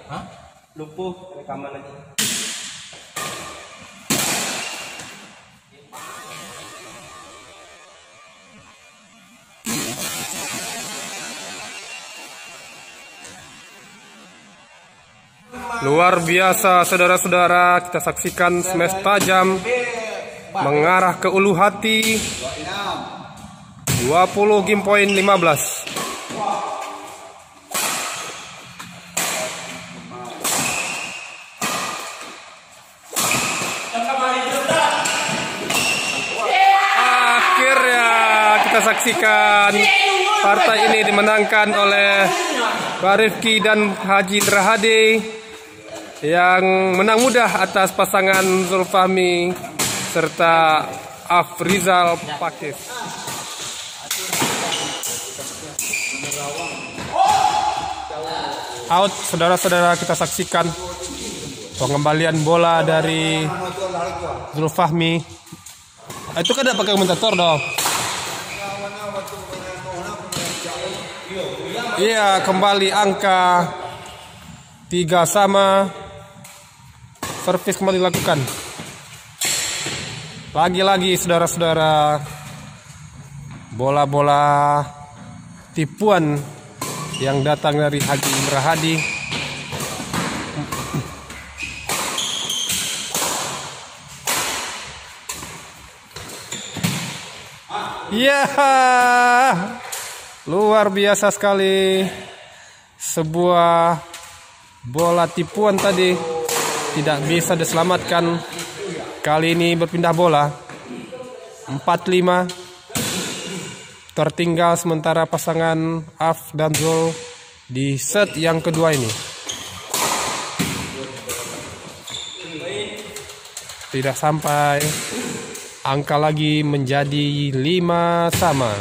Hah? Lumpuh rekaman lagi. Luar biasa saudara-saudara, kita saksikan smash tajam mengarah ke ulu hati. 20 game point 15. Akhirnya kita saksikan partai ini dimenangkan oleh Pak Rifki dan Haji Indra Hadi yang menang mudah atas pasangan Zulfahmi serta Afrizal Pakis. Out, saudara-saudara, kita saksikan pengembalian bola dari Zulfahmi. Itu kan ada pakai komentator dong. Iya, kembali angka 3 sama. Servis kembali dilakukan. Lagi-lagi saudara-saudara, bola-bola tipuan yang datang dari Haji Indra Hadi. Ya, luar biasa sekali. Sebuah bola tipuan tadi tidak bisa diselamatkan. Kali ini berpindah bola 4-5. Tertinggal sementara pasangan Af dan Zul di set yang kedua ini. Tidak sampai, angka lagi menjadi 5 sama.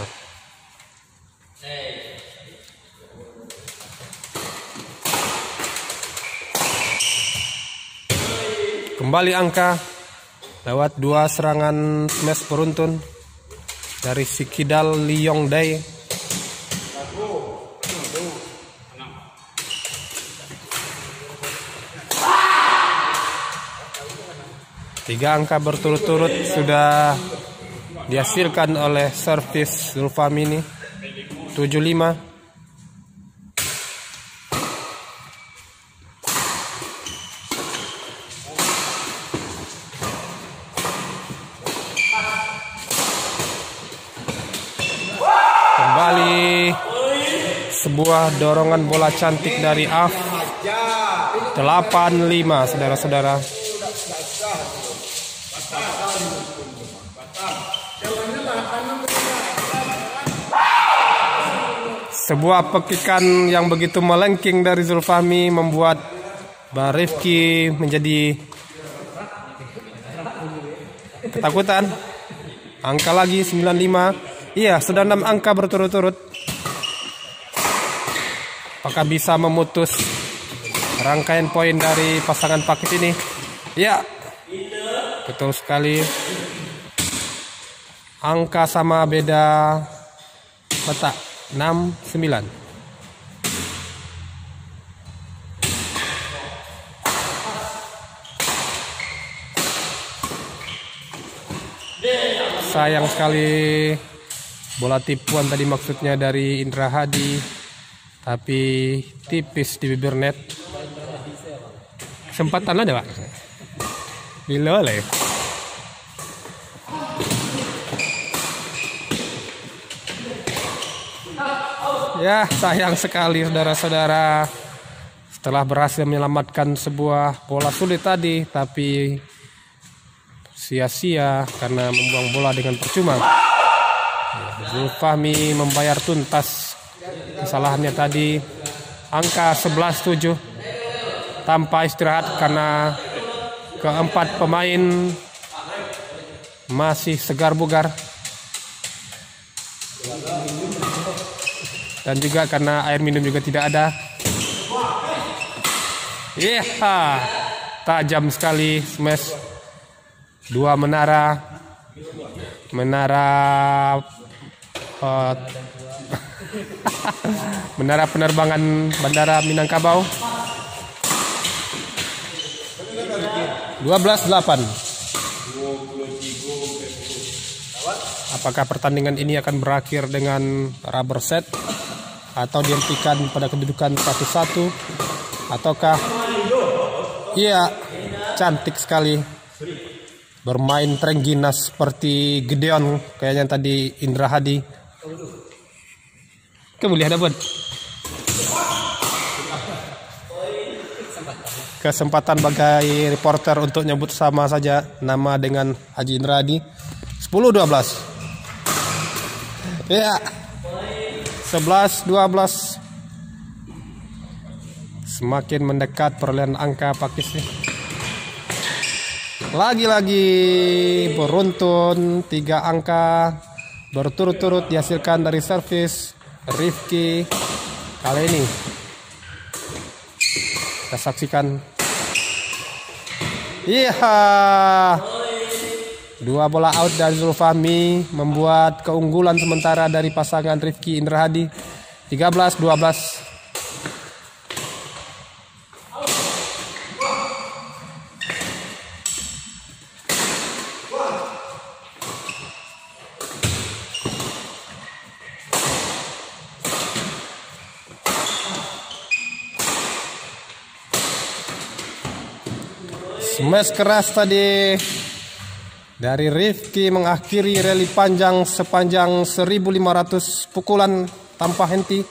Kembali angka lewat 2 serangan smash beruntun dari Sikidal Liong Day. Tiga angka berturut-turut sudah dihasilkan oleh servis Zulfahmi ini. 7-5. Kembali sebuah dorongan bola cantik dari Af. 8-5 saudara-saudara. Sebuah pekikan yang begitu melengking dari Zulfahmi membuat Bang Rifki menjadi ketakutan. Angka lagi 9-5. Iya, sudah 6 angka berturut-turut. Apakah bisa memutus rangkaian poin dari pasangan Pakis ini? Ya, betul sekali. Angka sama beda letak 6-9. Sayang sekali bola tipuan tadi, maksudnya dari Indra Hadi, tapi tipis di bibir net. Kesempatan ada, Pak? Diloleh. Ya, sayang sekali saudara-saudara. Setelah berhasil menyelamatkan sebuah bola sulit tadi, tapi sia-sia karena membuang bola dengan percuma. Zulfahmi membayar tuntas kesalahannya tadi. Angka 11-7 tanpa istirahat karena keempat pemain masih segar bugar. Dan juga karena air minum juga tidak ada. Iya, tajam sekali smash. 2 menara menara penerbangan Bandara Minangkabau. 12-8. Apakah pertandingan ini akan berakhir dengan rubber set atau dihentikan pada kedudukan 1-1, ataukah iya, cantik sekali bermain Trengginas seperti Gideon kayaknya tadi Indra Hadi. Kemuliaan dapat kesempatan bagi reporter untuk nyebut sama saja nama dengan Haji Indra Hadi. 10-12. Ya, 11-12. Semakin mendekat perolehan angka Pakis nih. Lagi-lagi beruntun 3 angka berturut-turut dihasilkan dari servis Rifki kali ini. Kita saksikan. Iya. 2 bola out dari Zulfahmi membuat keunggulan sementara dari pasangan Rifki Indra Hadi. 13-12. Smash keras tadi dari Rifki mengakhiri rally panjang sepanjang 1.500 pukulan tanpa henti.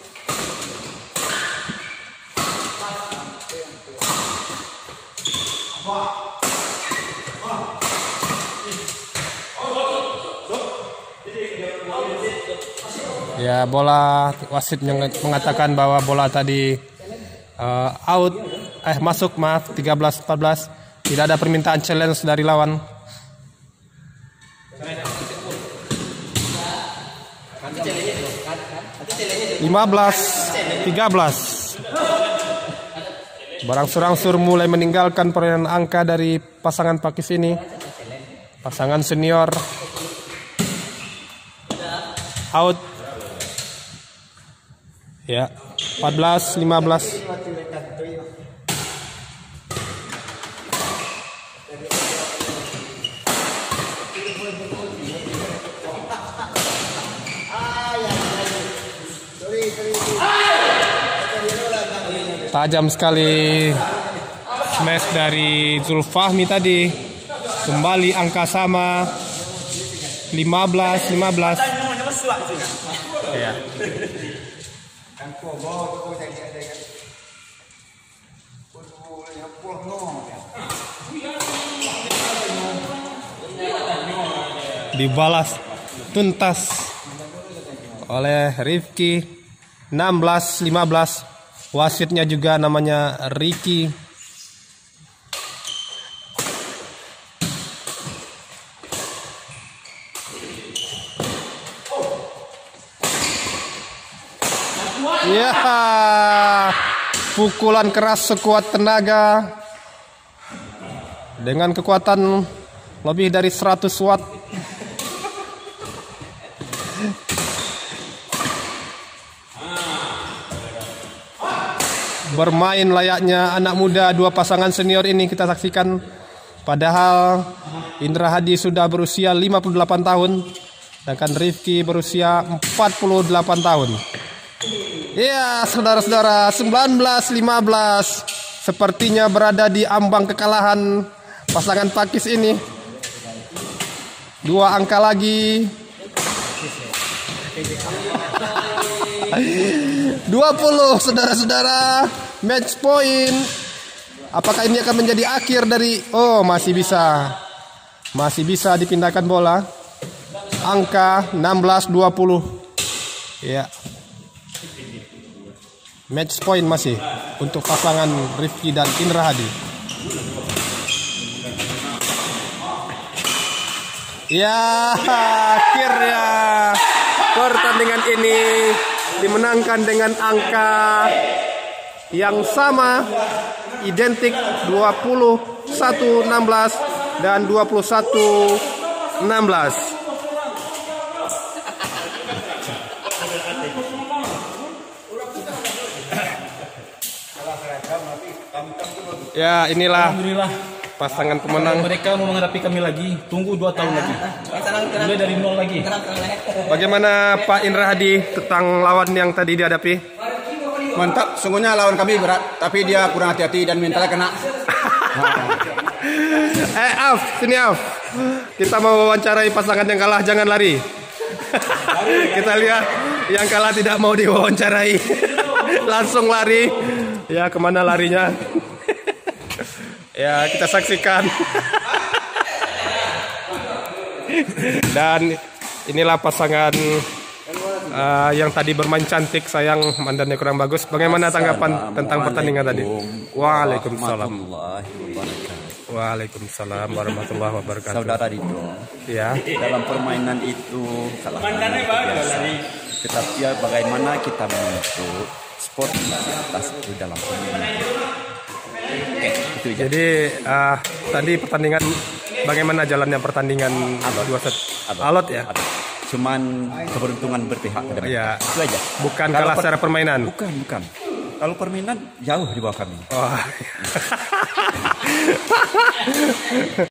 Ya, bola wasit yang mengatakan bahwa bola tadi out, masuk, maaf, 13-14. Tidak ada permintaan challenge dari lawan. (15-13). Berangsur-angsur mulai meninggalkan perolehan angka dari pasangan Pakis ini. Pasangan senior out. Ya, 14-15. Tajam sekali smash dari Zulfahmi tadi. Kembali angka sama, 15-15. Ya. Dibalas tuntas oleh Rifki. 16-15. Wasitnya juga namanya Ricky. Ya, pukulan keras sekuat tenaga dengan kekuatan lebih dari 100 watt. Bermain layaknya anak muda 2 pasangan senior ini kita saksikan. Padahal Indra Hadi sudah berusia 58 tahun, sedangkan Rifki berusia 48 tahun. Ya, saudara-saudara, 19-15. Sepertinya berada di ambang kekalahan pasangan Pakis ini. 2 angka lagi. 20, saudara-saudara. Match point. Apakah ini akan menjadi akhir dari... Oh, masih bisa. Masih bisa dipindahkan bola. Angka 16-20. Ya. Match point masih untuk pasangan Rifki dan Indra Hadi. Ya, akhirnya pertandingan ini dimenangkan dengan angka yang sama, identik 21-16 dan 21-16. Ya, inilah pasangan pemenang. Mereka mau menghadapi kami lagi. Tunggu 2 tahun lagi. Mulai dari nol lagi. Bagaimana Pak Indra Hadi tentang lawan yang tadi dihadapi? Mantap, sungguhnya lawan kami berat, tapi dia kurang hati-hati dan mentalnya kena. Auf, sini Auf. Kita mau wawancarai pasangan yang kalah, jangan lari. Kita lihat yang kalah tidak mau diwawancarai. Langsung lari. Ya, kemana larinya? Ya, kita saksikan. Dan inilah pasangan yang tadi bermain cantik, sayang mandannya kurang bagus. Bagaimana tanggapan tentang pertandingan tadi? Waalaikumsalam. Waalaikumsalam warahmatullahi wabarakatuh. Saudara Dito, Ya, dalam permainan itu kalah biasa. Tetapi ya bagaimana kita menuntut sportivitas itu dalam permainan. Oke, itu aja. jadi tadi pertandingan bagaimana jalannya pertandingan dua set? Alot ya? Cuman keberuntungan berpihak ke depan. Ya. Itu aja. Bukan kalah secara permainan. Bukan. Kalau permainan jauh di bawah kami. Oh.